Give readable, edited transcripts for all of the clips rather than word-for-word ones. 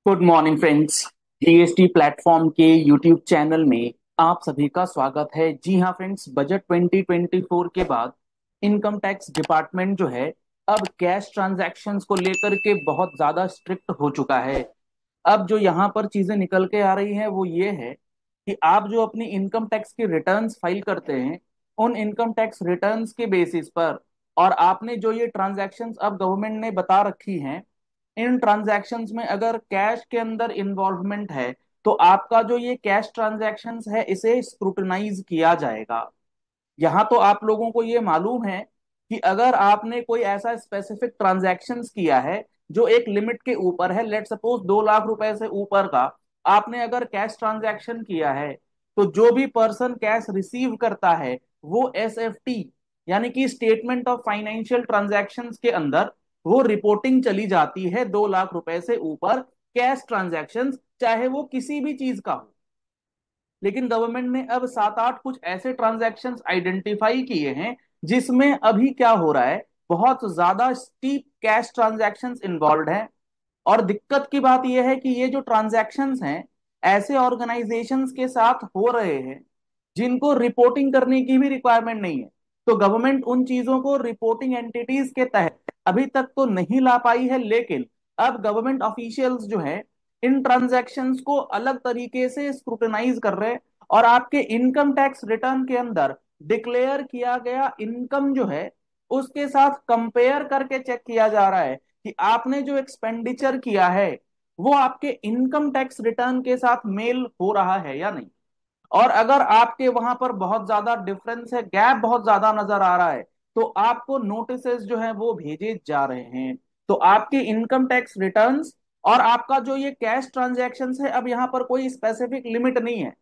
Good morning friends. GST platform के YouTube channel में आप सभी का स्वागत है। जी हाँ फ्रेंड्स, बजट 2024 के बाद इनकम टैक्स डिपार्टमेंट जो है अब कैश ट्रांजैक्शंस को लेकर के बहुत ज्यादा स्ट्रिक्ट हो चुका है। अब जो यहाँ पर चीजें निकल के आ रही हैं वो ये है कि आप जो अपनी इनकम टैक्स की रिटर्न्स फाइल करते हैं, उन इनकम टैक्स रिटर्न्स के बेसिस पर और आपने जो ये ट्रांजैक्शंस अब गवर्नमेंट ने बता रखी हैं, इन ट्रांजैक्शंस में अगर कैश के अंदर इन्वॉल्वमेंट है तो आपका जो ये कैश ट्रांजैक्शंस है इसे स्क्रूटनाइज किया जाएगा। यहाँ तो आप लोगों को ये मालूम है कि अगर आपने कोई ऐसा स्पेसिफिक ट्रांजैक्शंस किया है जो एक लिमिट के ऊपर है, लेट सपोज 2 लाख रुपए से ऊपर का आपने अगर कैश ट्रांजैक्शन किया है, तो जो भी पर्सन कैश रिसीव करता है वो एसएफटी यानी कि स्टेटमेंट ऑफ फाइनेंशियल ट्रांजैक्शंस के अंदर वो रिपोर्टिंग चली जाती है 2 लाख रुपए से ऊपर कैश ट्रांजैक्शंस, चाहे वो किसी भी चीज का हो। लेकिन गवर्नमेंट ने अब 7-8 कुछ ऐसे ट्रांजैक्शंस आइडेंटिफाई किए हैं जिसमें अभी क्या हो रहा है, बहुत ज्यादा स्टीप कैश ट्रांजैक्शंस इन्वॉल्व हैं। और दिक्कत की बात यह है कि ये जो ट्रांजैक्शंस हैं ऐसे ऑर्गेनाइजेशंस के साथ हो रहे हैं जिनको रिपोर्टिंग करने की भी रिक्वायरमेंट नहीं है। तो गवर्नमेंट उन चीजों को रिपोर्टिंग एंटिटीज के तहत अभी तक तो नहीं ला पाई है, लेकिन अब गवर्नमेंट ऑफिशियल्स जो है इन ट्रांजैक्शंस को अलग तरीके से स्क्रूटनाइज कर रहे हैं और आपके इनकम टैक्स रिटर्न के अंदर डिक्लेयर किया गया इनकम जो है उसके साथ कंपेयर करके चेक किया जा रहा है कि आपने जो एक्सपेंडिचर किया है वो आपके इनकम टैक्स रिटर्न के साथ मेल हो रहा है या नहीं। और अगर आपके वहां पर बहुत ज्यादा डिफरेंस है, गैप बहुत ज्यादा नजर आ रहा है, तो आपको नोटिसेस जो है वो भेजे जा रहे हैं। तो आपके इनकम टैक्स रिटर्न्स और आपका जो ये कैश ट्रांजैक्शन है, अब यहाँ पर कोई स्पेसिफिक लिमिट नहीं है।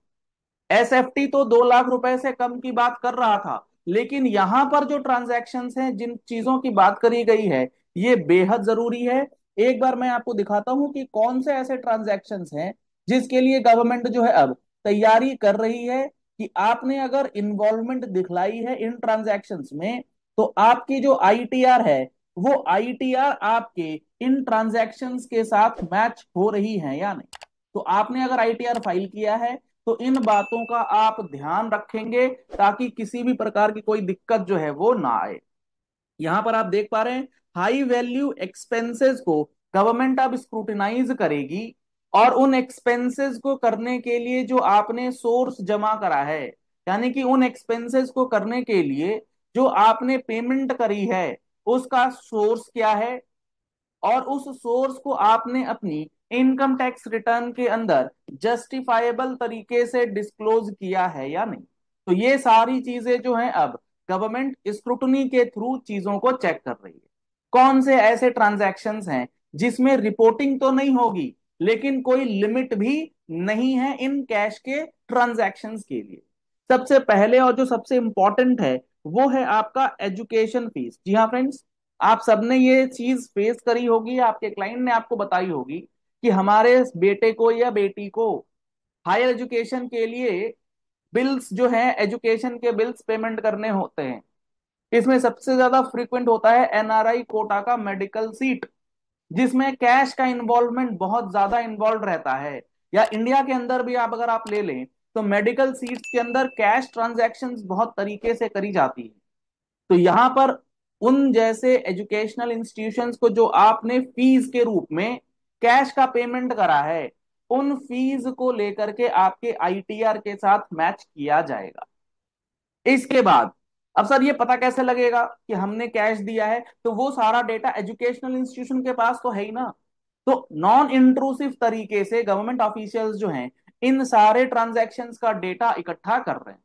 एसएफटी तो 2 लाख रुपए से कम की बात कर रहा था, लेकिन यहां पर जो ट्रांजैक्शंस हैं, जिन चीजों की बात करी गई है, ये बेहद जरूरी है। एक बार मैं आपको दिखाता हूं कि कौन से ऐसे ट्रांजैक्शंस हैं जिसके लिए गवर्नमेंट जो है अब तैयारी कर रही है कि आपने अगर इन्वॉल्वमेंट दिखलाई है इन ट्रांजैक्शंस में, तो आपकी जो आईटीआर है वो आईटीआर आपके इन ट्रांजैक्शंस के साथ मैच हो रही है या नहीं। तो आपने अगर आईटीआर फाइल किया है तो इन बातों का आप ध्यान रखेंगे ताकि किसी भी प्रकार की कोई दिक्कत जो है वो ना आए। यहां पर आप देख पा रहे हैं, हाई वैल्यू एक्सपेंसेस को गवर्नमेंट अब स्क्रूटिनाइज करेगी और उन एक्सपेंसेस को करने के लिए जो आपने सोर्स जमा करा है, यानी कि उन एक्सपेंसेस को करने के लिए जो आपने पेमेंट करी है उसका सोर्स क्या है और उस सोर्स को आपने अपनी इनकम टैक्स रिटर्न के अंदर जस्टिफाइबल तरीके से डिस्क्लोज किया है या नहीं। तो ये सारी चीजें जो हैं अब गवर्नमेंट स्क्रूटनी के थ्रू चीजों को चेक कर रही है। कौन से ऐसे ट्रांजैक्शंस हैं जिसमें रिपोर्टिंग तो नहीं होगी लेकिन कोई लिमिट भी नहीं है इन कैश के ट्रांजैक्शंस के लिए। सबसे पहले और जो सबसे इंपॉर्टेंट है वो है आपका एजुकेशन फीस। जी हाँ फ्रेंड्स, आप सबने ये चीज फेस करी होगी, आपके क्लाइंट ने आपको बताई होगी कि हमारे बेटे को या बेटी को हायर एजुकेशन के लिए बिल्स जो हैं, एजुकेशन के बिल्स पेमेंट करने होते हैं। इसमें सबसे ज्यादा फ्रीक्वेंट होता है एनआरआई कोटा का मेडिकल सीट, जिसमें कैश का इन्वॉल्वमेंट बहुत ज्यादा इन्वॉल्व रहता है। या इंडिया के अंदर भी आप अगर आप ले लें तो मेडिकल सीट्स के अंदर कैश ट्रांजैक्शंस बहुत तरीके से करी जाती है। तो यहाँ पर उन जैसे एजुकेशनल इंस्टीट्यूशंस को जो आपने फीस के रूप में कैश का पेमेंट करा है, उन फीस को लेकर के आपके आईटीआर के साथ मैच किया जाएगा। इसके बाद अब सर ये पता कैसे लगेगा कि हमने कैश दिया है, तो वो सारा डेटा एजुकेशनल इंस्टीट्यूशन के पास तो है ही ना। तो नॉन इंट्रूसिव तरीके से गवर्नमेंट ऑफिशियल्स जो हैं इन सारे ट्रांजैक्शंस का डेटा इकट्ठा कर रहे हैं।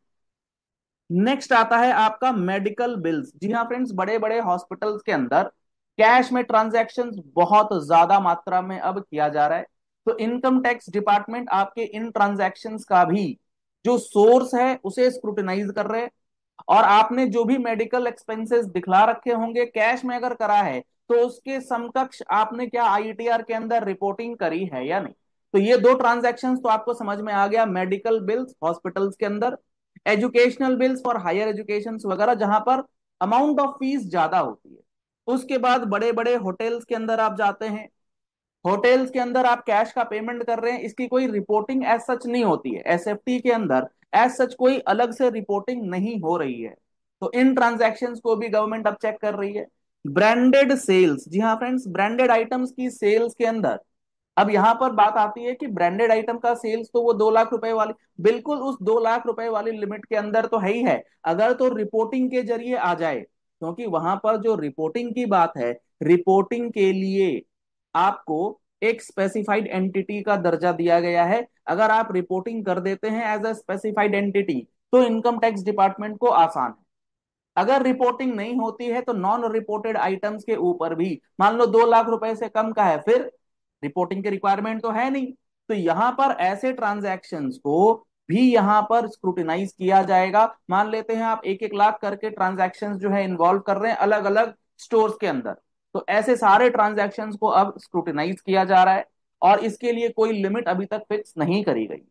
नेक्स्ट आता है आपका मेडिकल बिल्स। जी हाँ फ्रेंड्स, बड़े बड़े हॉस्पिटल्स के अंदर कैश में ट्रांजैक्शंस बहुत ज्यादा मात्रा में अब किया जा रहा है। तो इनकम टैक्स डिपार्टमेंट आपके इन ट्रांजैक्शंस का भी जो सोर्स है उसे स्क्रूटिनाइज कर रहे हैं। और आपने जो भी मेडिकल एक्सपेंसेस दिखला रखे होंगे कैश में अगर करा है, तो उसके समकक्ष आपने क्या आईटीआर के अंदर रिपोर्टिंग करी है या नहीं। तो ये दो ट्रांजैक्शंस तो आपको समझ में आ गया, मेडिकल बिल्स हॉस्पिटल्स के अंदर, educational bills for higher education वगैरह जहां पर अमाउंट ऑफ फीस ज्यादा होती है। उसके बाद बड़े बड़े होटल्स के अंदर आप जाते हैं, होटल्स के अंदर आप कैश का पेमेंट कर रहे हैं, इसकी कोई रिपोर्टिंग एज सच नहीं होती है, एसएफटी के अंदर एज सच कोई अलग से रिपोर्टिंग नहीं हो रही है। तो इन ट्रांजैक्शंस को भी गवर्नमेंट अब चेक कर रही है। ब्रांडेड सेल्स, जी हाँ फ्रेंड्स, ब्रांडेड आइटम्स की सेल्स के अंदर अब यहां पर बात आती है कि ब्रांडेड आइटम का सेल्स तो वो 2 लाख रुपए वाली, बिल्कुल उस 2 लाख रुपए वाली लिमिट के अंदर तो है ही है, अगर तो रिपोर्टिंग के जरिए आ जाए, क्योंकि वहां पर जो रिपोर्टिंग की बात है, रिपोर्टिंग के लिए आपको एक स्पेसिफाइड एंटिटी का दर्जा दिया गया है। अगर आप रिपोर्टिंग कर देते हैं एज अ स्पेसिफाइड एंटिटी तो इनकम टैक्स डिपार्टमेंट को आसान है। अगर रिपोर्टिंग नहीं होती है तो नॉन रिपोर्टेड आइटम्स के ऊपर भी, मान लो 2 लाख रुपए से कम का है, फिर रिपोर्टिंग की रिक्वायरमेंट तो है नहीं। तो यहां पर ऐसे ट्रांजैक्शंस को भी यहां पर स्क्रूटिनाइज किया जाएगा। मान लेते हैं आप 1-1 लाख करके ट्रांजैक्शंस जो है इन्वॉल्व कर रहे हैं अलग अलग स्टोर्स के अंदर, तो ऐसे सारे ट्रांजैक्शंस को अब स्क्रूटिनाइज किया जा रहा है और इसके लिए कोई लिमिट अभी तक फिक्स नहीं करी गई।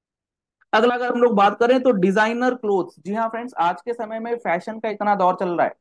अगला अगर हम लोग बात करें तो डिजाइनर क्लोथ्स, जी हाँ फ्रेंड्स, आज के समय में फैशन का इतना दौर चल रहा है,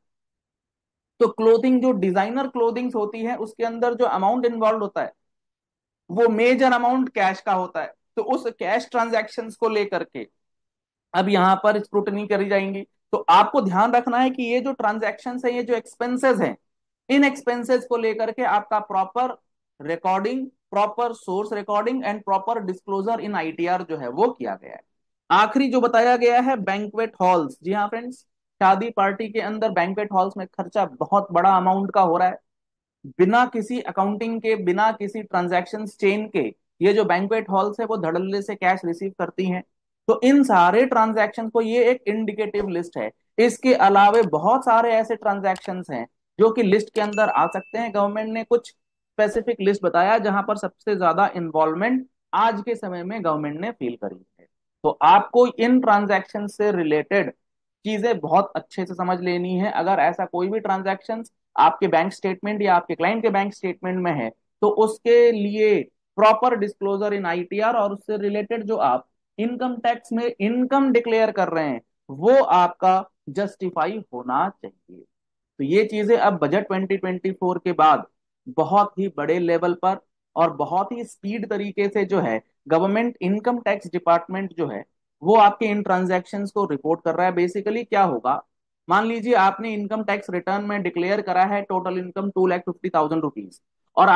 तो क्लोथिंग, जो डिजाइनर क्लोथिंग्स होती है उसके अंदर जो अमाउंट इन्वॉल्व होता है वो मेजर अमाउंट कैश का होता है। तो उस कैश ट्रांजैक्शंस को लेकर के अब यहां पर स्क्रूटनी करी जाएंगी। तो आपको ध्यान रखना है कि ये जो ट्रांजैक्शंस है, ये जो एक्सपेंसेस हैं, इन एक्सपेंसेस को लेकर के आपका proper recording, proper source recording and proper disclosure in ITR जो है वो किया गया है। आखिरी जो बताया गया है बैंक्वेट हॉल्स, जी हाँ फ्रेंड्स, शादी पार्टी के अंदर बैंक्वेट हॉल्स में खर्चा बहुत बड़ा अमाउंट का हो रहा है, बिना किसी अकाउंटिंग के, बिना किसी ट्रांजैक्शन चेन के ये जो बैंक्वेट हॉल्स है वो धड़ल्ले से कैश रिसीव करती हैं। तो इन सारे ट्रांजैक्शन को, ये एक इंडिकेटिव लिस्ट है, इसके अलावे बहुत सारे ऐसे ट्रांजैक्शन हैं जो कि लिस्ट के अंदर आ सकते हैं। गवर्नमेंट ने कुछ स्पेसिफिक लिस्ट बताया जहां पर सबसे ज्यादा इन्वॉल्वमेंट आज के समय में गवर्नमेंट ने फील करी है। तो आपको इन ट्रांजैक्शन से रिलेटेड चीजें बहुत अच्छे से समझ लेनी है। अगर ऐसा कोई भी ट्रांजैक्शन आपके बैंक स्टेटमेंट या आपके क्लाइंट के बैंक स्टेटमेंट में है तो उसके लिए प्रॉपर डिस्क्लोजर इन आईटीआर और उससे रिलेटेड जो आप इनकम टैक्स में इनकम डिक्लेयर कर रहे हैं वो आपका जस्टिफाई होना चाहिए। तो ये चीजें अब बजट 2024 के बाद बहुत ही बड़े लेवल पर और बहुत ही स्पीड तरीके से जो है गवर्नमेंट इनकम टैक्स डिपार्टमेंट जो है वो आपके इन ट्रांजैक्शंस को रिपोर्ट कर रहा है। बेसिकली क्या होगा, मान लीजिए आपने इनकम टैक्स रिटर्न में डिक्लेयर करा है टोटल इनकम 2,50,000 रुपीज, और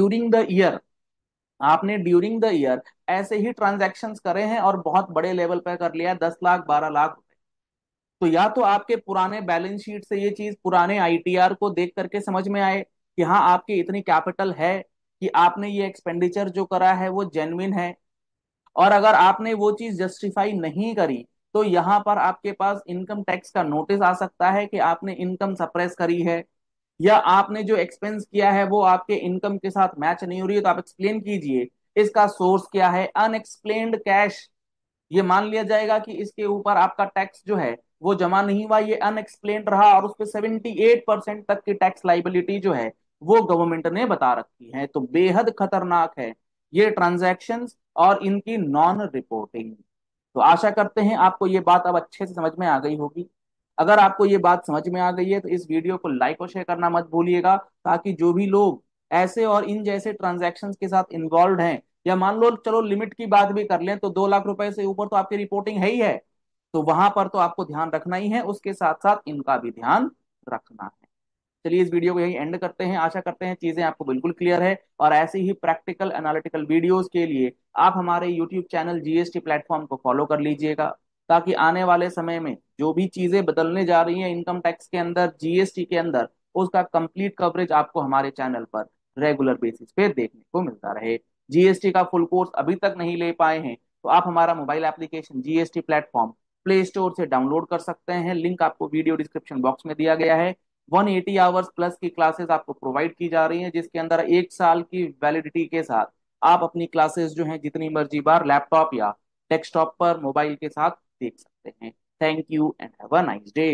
आपने ड्यूरिंग द ईयर ऐसे ही ट्रांजैक्शंस करे हैं और बहुत बड़े लेवल पर कर लिया है, 10 लाख 12 लाख। तो या तो आपके पुराने बैलेंस शीट से ये चीज, पुराने आईटीआर को देख करके समझ में आए कि हाँ आपकी इतनी कैपिटल है कि आपने ये एक्सपेंडिचर जो करा है वो जेन्युइन है, और अगर आपने वो चीज जस्टिफाई नहीं करी तो यहां पर आपके पास इनकम टैक्स का नोटिस आ सकता है कि आपने इनकम सप्रेस करी है, या आपने जो एक्सपेंस किया है वो आपके इनकम के साथ मैच नहीं हो रही है, तो आप एक्सप्लेन कीजिए इसका सोर्स क्या है। अनएक्सप्लेन्ड कैश, ये मान लिया जाएगा कि इसके ऊपर आपका टैक्स जो है वो जमा नहीं हुआ, ये अनएक्सप्लेन रहा, और उस पर 78% तक की टैक्स लाइबिलिटी जो है वो गवर्नमेंट ने बता रखी है। तो बेहद खतरनाक है ये ट्रांजैक्शंस और इनकी नॉन रिपोर्टिंग। तो आशा करते हैं आपको ये बात अब अच्छे से समझ में आ गई होगी। अगर आपको ये बात समझ में आ गई है तो इस वीडियो को लाइक और शेयर करना मत भूलिएगा, ताकि जो भी लोग ऐसे और इन जैसे ट्रांजैक्शंस के साथ इन्वॉल्व हैं, या मान लो चलो लिमिट की बात भी कर लें तो 2 लाख रुपए से ऊपर तो आपकी रिपोर्टिंग है ही है, तो वहां पर तो आपको ध्यान रखना ही है, उसके साथ साथ इनका भी ध्यान रखना है। चलिए इस वीडियो को यही एंड करते हैं। आशा करते हैं चीजें आपको बिल्कुल क्लियर है, और ऐसी ही प्रैक्टिकल एनालिटिकल वीडियोस के लिए आप हमारे यूट्यूब चैनल जीएसटी प्लेटफॉर्म को फॉलो कर लीजिएगा, ताकि आने वाले समय में जो भी चीजें बदलने जा रही हैं इनकम टैक्स के अंदर, जीएसटी के अंदर, उसका कंप्लीट कवरेज आपको हमारे चैनल पर रेगुलर बेसिस पे देखने को मिलता रहे। जीएसटी का फुल कोर्स अभी तक नहीं ले पाए हैं तो आप हमारा mobile application GST platform play store से डाउनलोड कर सकते हैं, लिंक आपको वीडियो डिस्क्रिप्शन बॉक्स में दिया गया है। 180 आवर्स प्लस की क्लासेस आपको प्रोवाइड की जा रही हैं, जिसके अंदर 1 साल की वैलिडिटी के साथ आप अपनी क्लासेस जो हैं जितनी मर्जी बार लैपटॉप या डेस्कटॉप पर मोबाइल के साथ देख सकते हैं। Thank you and have a nice day.